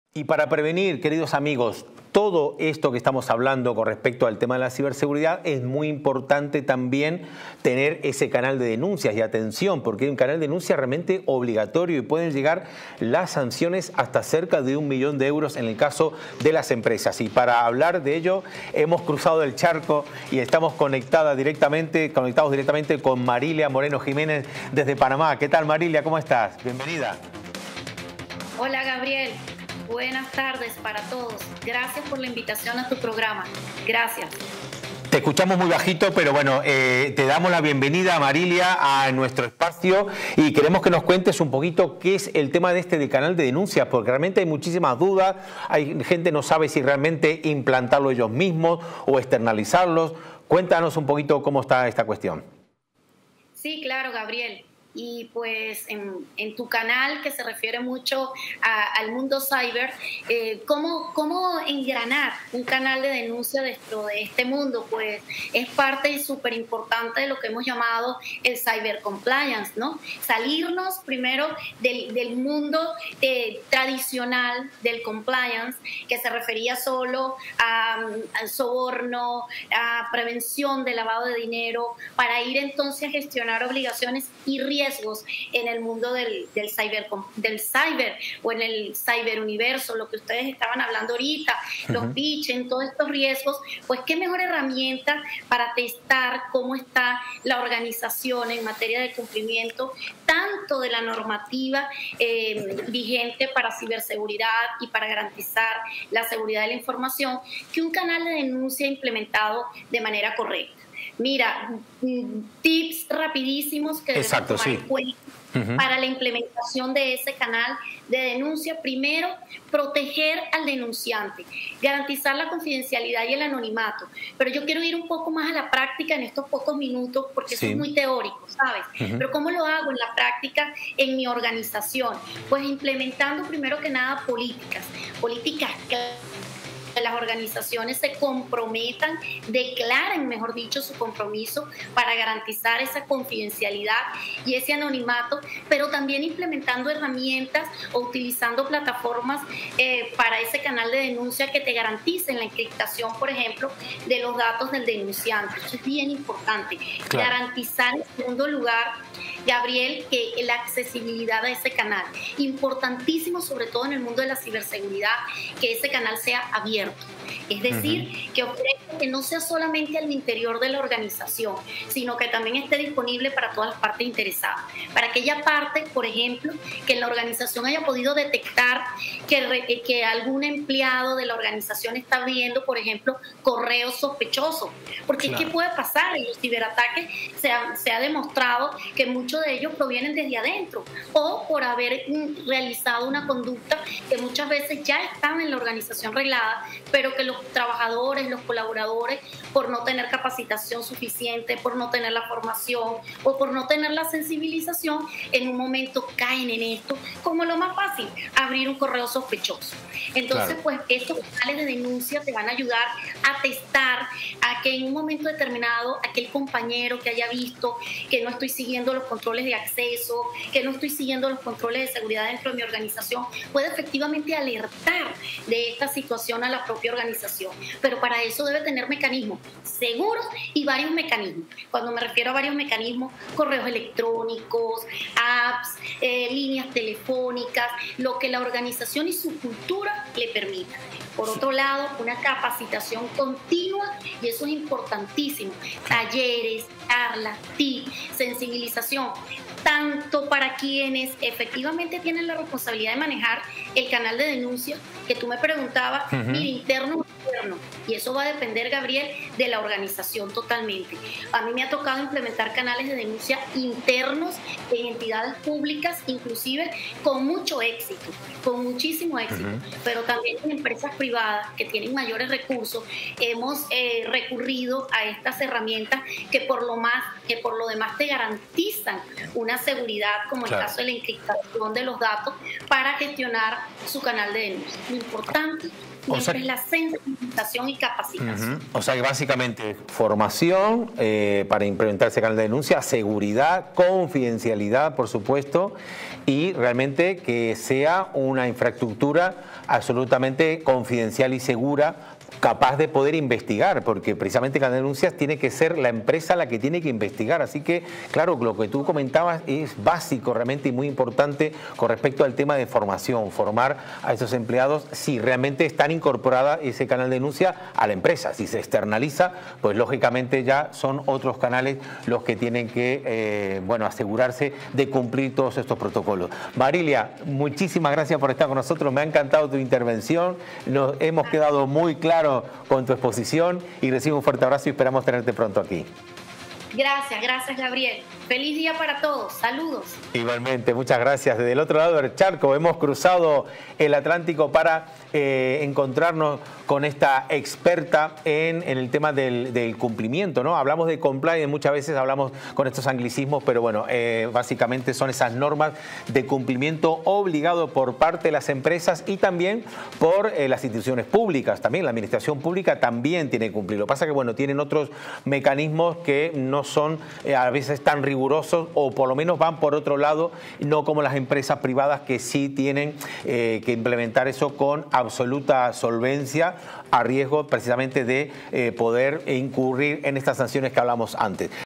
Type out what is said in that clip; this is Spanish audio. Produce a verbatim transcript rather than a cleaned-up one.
Y para prevenir, queridos amigos, todo esto que estamos hablando con respecto al tema de la ciberseguridad, es muy importante también tener ese canal de denuncias y atención, porque hay un canal de denuncia realmente obligatorio y pueden llegar las sanciones hasta cerca de un millón de euros en el caso de las empresas. Y para hablar de ello, hemos cruzado el charco y estamos conectadas directamente, conectados directamente con Marilia Moreno Jiménez desde Panamá. ¿Qué tal, Marilia? ¿Cómo estás? Bienvenida. Hola, Gabriel. Buenas tardes para todos. Gracias por la invitación a tu programa. Gracias. Te escuchamos muy bajito, pero bueno, eh, te damos la bienvenida, Marilia, a nuestro espacio y queremos que nos cuentes un poquito qué es el tema de este de canal de denuncias, porque realmente hay muchísimas dudas, hay gente que no sabe si realmente implantarlo ellos mismos o externalizarlos. Cuéntanos un poquito cómo está esta cuestión. Sí, claro, Gabriel. Y pues en, en tu canal, que se refiere mucho a, al mundo cyber, eh, ¿cómo, ¿cómo engranar un canal de denuncia dentro de este mundo? Pues es parte súper importante de lo que hemos llamado el cyber compliance, ¿no? Salirnos primero del, del mundo eh, tradicional del compliance, que se refería solo a, al soborno, a prevención de lavado de dinero, para ir entonces a gestionar obligaciones y riesgos riesgos en el mundo del, del, cyber, del cyber o en el cyberuniverso, lo que ustedes estaban hablando ahorita, uh-huh. los pitching, todos estos riesgos, pues qué mejor herramienta para testar cómo está la organización en materia de cumplimiento tanto de la normativa eh, vigente para ciberseguridad y para garantizar la seguridad de la información, que un canal de denuncia implementado de manera correcta. Mira, tips rapidísimos que debemos tomar en cuenta uh-huh. para la implementación de ese canal de denuncia. Primero, proteger al denunciante, garantizar la confidencialidad y el anonimato. Pero yo quiero ir un poco más a la práctica en estos pocos minutos porque sí. eso es muy teórico, ¿sabes? Uh-huh. Pero ¿cómo lo hago en la práctica en mi organización? Pues implementando primero que nada políticas, políticas claras. Las organizaciones se comprometan, declaren, mejor dicho, su compromiso para garantizar esa confidencialidad y ese anonimato, pero también implementando herramientas o utilizando plataformas eh, para ese canal de denuncia que te garanticen la encriptación, por ejemplo, de los datos del denunciante. Eso es bien importante. Claro. Garantizar, en segundo lugar, Gabriel, que la accesibilidad a ese canal. Importantísimo, sobre todo en el mundo de la ciberseguridad, que ese canal sea abierto. Es decir, uh-huh. que ofrezca que no sea solamente al interior de la organización, sino que también esté disponible para todas las partes interesadas. Para aquella parte, por ejemplo, que en la organización haya podido detectar que, que algún empleado de la organización está viendo, por ejemplo, correos sospechosos. Porque claro. es que puede pasar, en los ciberataques se ha, se ha demostrado que muchos de ellos provienen desde adentro o por haber realizado una conducta que muchas veces ya estaba en la organización reglada, pero que los trabajadores, los colaboradores, por no tener capacitación suficiente, por no tener la formación o por no tener la sensibilización, en un momento caen en esto, como lo más fácil, abrir un correo sospechoso. Entonces, claro. pues estos canales de denuncia te van a ayudar a testar a que en un momento determinado aquel compañero que haya visto que no estoy siguiendo los controles de acceso, que no estoy siguiendo los controles de seguridad dentro de mi organización, puede efectivamente alertar de esta situación a la propia organización. Pero para eso debe tener mecanismos seguros y varios mecanismos. Cuando me refiero a varios mecanismos, correos electrónicos, apps, eh, líneas telefónicas, lo que la organización y su cultura le permita. Por otro lado, una capacitación continua, y eso es importantísimo, talleres, charlas, tips, sensibilización, tanto para quienes efectivamente tienen la responsabilidad de manejar el canal de denuncia, que tú me preguntabas, uh-huh. mira, interno o externo, y eso va a depender, Gabriel, de la organización totalmente. A mí me ha tocado implementar canales de denuncia internos en entidades públicas, inclusive con mucho éxito, con muchísimo éxito, uh-huh. pero también en empresas privadas que tienen mayores recursos, hemos eh, recurrido a estas herramientas que por lo más, que por lo demás te garantizan una seguridad, como claro. el caso de la encriptación de los datos, para gestionar su canal de denuncia. Muy importante O siempre sea, es la sensibilización y capacitación. Uh-huh. O sea que básicamente formación eh, para implementar ese canal de denuncia, seguridad, confidencialidad, por supuesto, y realmente que sea una infraestructura absolutamente confidencial y segura, capaz de poder investigar, porque precisamente las denuncias tiene que ser la empresa la que tiene que investigar. Así que, claro, lo que tú comentabas es básico realmente y muy importante con respecto al tema de formación, formar a esos empleados si realmente están incorporada ese canal de denuncia a la empresa. Si se externaliza, pues lógicamente ya son otros canales los que tienen que, eh, bueno, asegurarse de cumplir todos estos protocolos. Marilia, muchísimas gracias por estar con nosotros, me ha encantado tu intervención, nos hemos quedado muy claros con tu exposición y recibe un fuerte abrazo y esperamos tenerte pronto aquí. Gracias, gracias Gabriel. Feliz día para todos. Saludos. Igualmente, muchas gracias. Desde el otro lado del charco hemos cruzado el Atlántico para eh, encontrarnos con esta experta en, en el tema del, del cumplimiento, ¿no? Hablamos de compliance, muchas veces hablamos con estos anglicismos, pero bueno, eh, básicamente son esas normas de cumplimiento obligado por parte de las empresas y también por eh, las instituciones públicas. También la administración pública también tiene que cumplir. Lo que pasa es que, bueno, tienen otros mecanismos que no son eh, a veces tan rigurosos o por lo menos van por otro lado, no como las empresas privadas que sí tienen eh, que implementar eso con absoluta solvencia a riesgo precisamente de eh, poder incurrir en estas sanciones que hablamos antes.